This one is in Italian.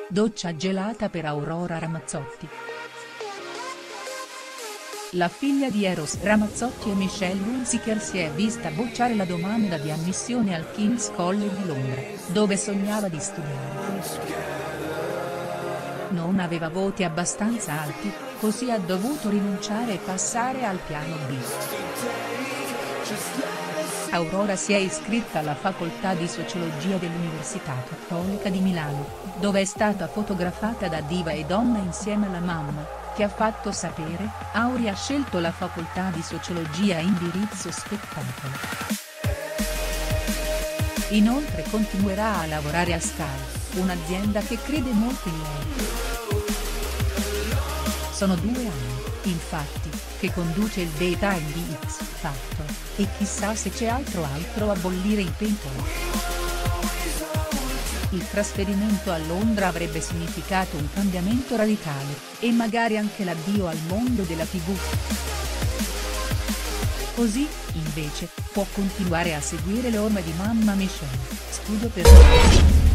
Doccia gelata per Aurora Ramazzotti. La figlia di Eros Ramazzotti e Michelle Hunziker si è vista bocciare la domanda di ammissione al King's College di Londra, dove sognava di studiare. Non aveva voti abbastanza alti, così ha dovuto rinunciare e passare al piano B. Aurora si è iscritta alla facoltà di sociologia dell'Università Cattolica di Milano, dove è stata fotografata da diva e donna insieme alla mamma, che ha fatto sapere: Auri ha scelto la facoltà di sociologia indirizzo spettacolo. Inoltre continuerà a lavorare a Sky, un'azienda che crede molto in lei. Sono 2 anni, infatti, che conduce il Daytime di X Factor, e chissà se c'è altro a bollire in pentola. Il trasferimento a Londra avrebbe significato un cambiamento radicale, e magari anche l'addio al mondo della TV. Così, invece, può continuare a seguire l'orma di mamma Michelle, studio per